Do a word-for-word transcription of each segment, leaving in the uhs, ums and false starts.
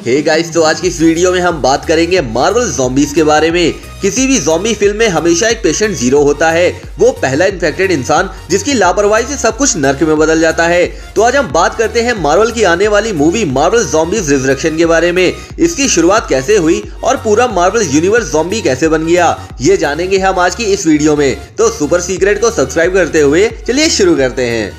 Hey guys, तो आज की इस वीडियो में हम बात करेंगे मार्वल ज़ॉम्बीज के बारे में। किसी भी ज़ॉम्बी फिल्म में हमेशा एक पेशेंट जीरो होता है, वो पहला इन्फेक्टेड इंसान जिसकी लापरवाही से सब कुछ नर्क में बदल जाता है। तो आज हम बात करते हैं मार्वल की आने वाली मूवी मार्वल ज़ॉम्बीज रिजरेक्शन के बारे में। इसकी शुरुआत कैसे हुई और पूरा मार्वल यूनिवर्स ज़ॉम्बी कैसे बन गया, ये जानेंगे हम आज की इस वीडियो में। तो सुपर सीक्रेट को सब्सक्राइब करते हुए चलिए शुरू करते हैं।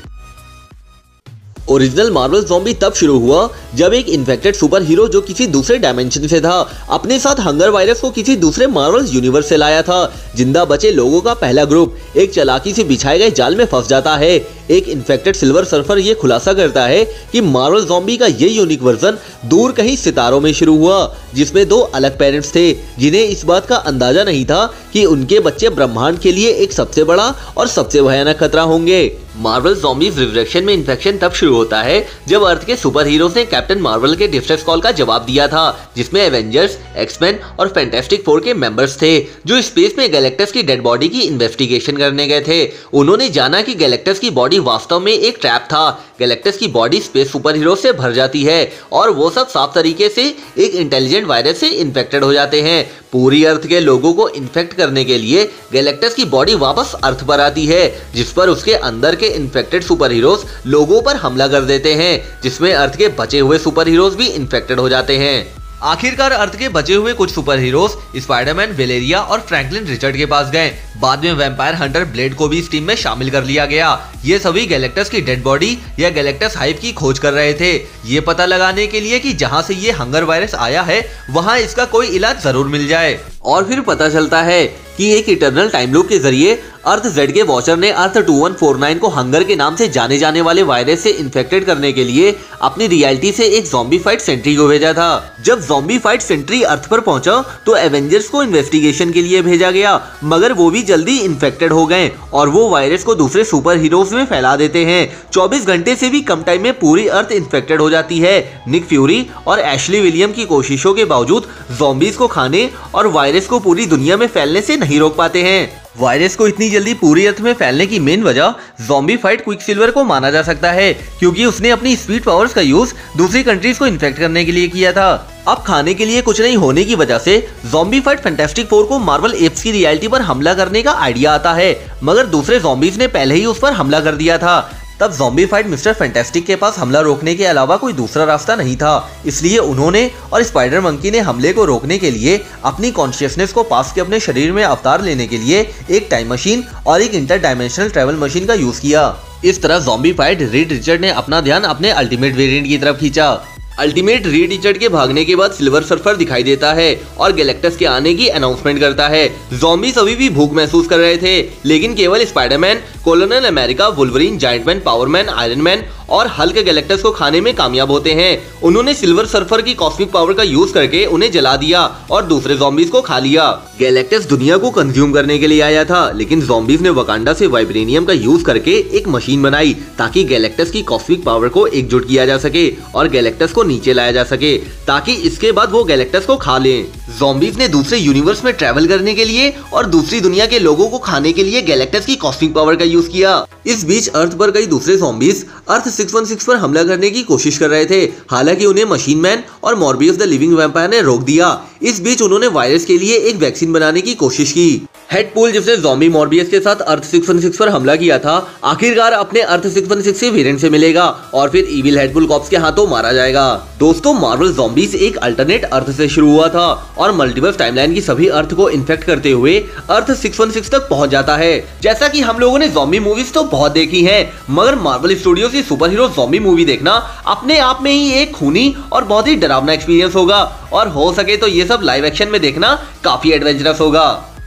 ओरिजिनल मार्वल ज़ॉम्बी तब शुरू हुआ जब एक इन्फेक्टेड सुपर हीरो जो किसी दूसरे डायमेंशन से था, अपने साथ हंगर वायरस को किसी दूसरे मार्वल यूनिवर्स से लाया था। जिंदा बचे लोगों का पहला ग्रुप एक चालाकी से बिछाए गए जाल में फंस जाता है। एक इन्फेक्टेड सिल्वर सर्फर ये खुलासा करता है कि मार्वल ज़ॉम्बी का ये यूनिक वर्जन दूर कहीं सितारों में शुरू हुआ, जिसमें दो अलग पेरेंट्स थे जिन्हें इस बात का अंदाजा नहीं था कि उनके बच्चे ब्रह्मांड के लिए एक सबसे बड़ा और सबसे भयानक खतरा होंगे। मार्वल ज़ॉम्बीज रिजरेक्शन में इन्फेक्शन तब शुरू होता है जब अर्थ के सुपर हीरोज ने कैप्टन मार्वल के डिस्ट्रेस कॉल का जवाब दिया था, जिसमें एवेंजर्स, एक्समैन और फैंटास्टिक फोर के मेंबर्स थे जो स्पेस में गैलेक्टस की डेड बॉडी की इन्वेस्टिगेशन करने गए थे। उन्होंने जाना कि गैलेक्टस की बॉडी वास्तव में एक ट्रैप था। गैलेक्टस की बॉडी स्पेस सुपर हीरो से भर जाती है और वो सब साफ तरीके से एक इंटेलिजेंट वायरस से इन्फेक्टेड हो जाते हैं। पूरी अर्थ के लोगों को इन्फेक्ट करने के लिए गैलेक्टस की बॉडी वापस अर्थ पर आती है, जिस पर उसके अंदर के इन्फेक्टेड सुपर हीरोज लोगों पर हमला कर देते हैं, जिसमें अर्थ के बचे हुए सुपर हीरोज भी इन्फेक्टेड हो जाते हैं। आखिरकार अर्थ के बचे हुए कुछ सुपर हीरोज स्पाइडरमैन, वेलेरिया और फ्रैंकलिन रिचर्ड के पास गए। बाद में वैम्पायर हंटर ब्लेड को भी इस टीम में शामिल कर लिया गया। ये सभी गैलेक्टस की डेड बॉडी या गैलेक्टस हाइव की खोज कर रहे थे, ये पता लगाने के लिए कि जहां से ये हंगर वायरस आया है वहां इसका कोई इलाज जरूर मिल जाए। और फिर पता चलता है कि एक इटर्नल टाइम लूप के जरिए अर्थ जेड के वॉचर ने Earth two one four nine को हंगर के नाम से जाने जाने वाले वायरस से इन्फेक्टेड करने के लिए अपनी रियलिटी से एक ज़ॉम्बी फाइट सेंट्री को भेजा था। जब ज़ॉम्बी फाइट सेंट्री अर्थ पर पहुंचा तो एवेंजर्स को इन्वेस्टिगेशन के लिए भेजा गया, मगर वो भी जल्दी इन्फेक्टेड हो गए और वो वायरस को दूसरे सुपर हीरोज में फैला देते हैं। चौबीस घंटे से भी कम टाइम में पूरी अर्थ इन्फेक्टेड हो जाती है। निक फ्यूरी और एशली विलियम की कोशिशों के बावजूद ज़ॉम्बीज को खाने और वायरस को पूरी दुनिया में फैलने से नहीं रोक पाते हैं। वायरस को इतनी जल्दी पूरी अर्थ में फैलने की मेन वजह ज़ॉम्बी फाइट क्विकसिल्वर को माना जा सकता है, क्योंकि उसने अपनी स्पीड पावर्स का यूज दूसरी कंट्रीज को इन्फेक्ट करने के लिए किया था। अब खाने के लिए कुछ नहीं होने की वजह से ज़ॉम्बी फाइट फैंटास्टिक फोर को मार्वल एप्स की रियलिटी पर हमला करने का आइडिया आता है, मगर दूसरे ज़ॉम्बीज ने पहले ही उस पर हमला कर दिया था। तब ज़ॉम्बी फाइट मिस्टर फैंटास्टिक के पास हमला रोकने के अलावा कोई दूसरा रास्ता नहीं था, इसलिए उन्होंने और स्पाइडर मंकी ने हमले को रोकने के लिए अपनी कॉन्शियसनेस को पास के अपने शरीर में अवतार लेने के लिए एक टाइम मशीन और एक इंटर डायमेंशनल ट्रैवल मशीन का यूज किया। इस तरह ज़ॉम्बी फाइट रीड रिचर्ड ने अपना ध्यान अपने अल्टीमेट वेरिएंट की तरफ खींचा। अल्टीमेट रीड रिचर्ड के भागने के बाद सिल्वर सर्फर दिखाई देता है और गैलेक्टस के आने की अनाउंसमेंट करता है। ज़ॉम्बीज अभी भी भूख महसूस कर रहे थे, लेकिन केवल Spiderman, Colonel America, Wolverine, Giant Man, Power Man, Iron Man और हल्क गैलेक्टस को खाने में कामयाब होते हैं। उन्होंने सिल्वर सर्फर की कॉस्मिक पावर का यूज करके उन्हें जला दिया और दूसरे ज़ॉम्बीज को खा लिया। गैलेक्टस दुनिया को कंज्यूम करने के लिए आया था, लेकिन ज़ॉम्बीज ने वकांडा से वाइब्रेनियम का यूज करके एक मशीन बनाई ताकि गैलेक्टस की कॉस्मिक पावर को एकजुट किया जा सके और गैलेक्टस को नीचे लाया जा सके, ताकि इसके बाद वो गैलेक्टस को खा लें। ज़ॉम्बीज ने दूसरे यूनिवर्स में ट्रैवल करने के लिए और दूसरी दुनिया के लोगों को खाने के लिए गैलेक्टस की कॉस्मिक पावर का यूज किया। इस बीच अर्थ पर कई दूसरे zombies Earth six one six पर हमला करने की कोशिश कर रहे थे, हालांकि उन्हें मशीन मैन और मॉर्बियस द लिविंग वैम्पायर ने रोक दिया। इस बीच उन्होंने वायरस के लिए एक वैक्सीन बनाने की कोशिश की। हेडपूल, जिसने ज़ॉम्बी मॉर्बियस के साथ अर्थ सिक्स वन सिक्स पर हमला किया था, आखिरकार अपने अर्थ सिक्स वन सिक्स के वेरिएंट से मिलेगा और फिर इविल हेडपूल कॉप्स के हाथों मारा जाएगा। दोस्तों, मार्वल ज़ॉम्बीज एक अल्टरनेट अर्थ से शुरू हुआ था और मल्टीवर्स टाइमलाइन की सभी अर्थ को इन्फेक्ट करते हुए अर्थ सिक्स वन सिक्स तक पहुंच जाता है। जैसा कि हम लोगों ने ज़ॉम्बी मूवीज तो बहुत देखी हैं, मगर मार्वल स्टूडियो की सुपर हीरो ज़ॉम्बी मूवी देखना अपने आप में ही एक खूनी और बहुत ही डरावना एक्सपीरियंस होगा, और हो सके तो ये सब लाइव एक्शन में देखना काफी एडवेंचरस होगा।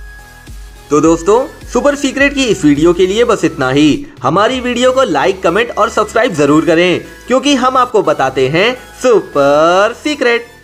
तो दोस्तों, सुपर सीक्रेट की इस वीडियो के लिए बस इतना ही। हमारी वीडियो को लाइक, कमेंट और सब्सक्राइब जरूर करें, क्योंकि हम आपको बताते हैं सुपर सीक्रेट।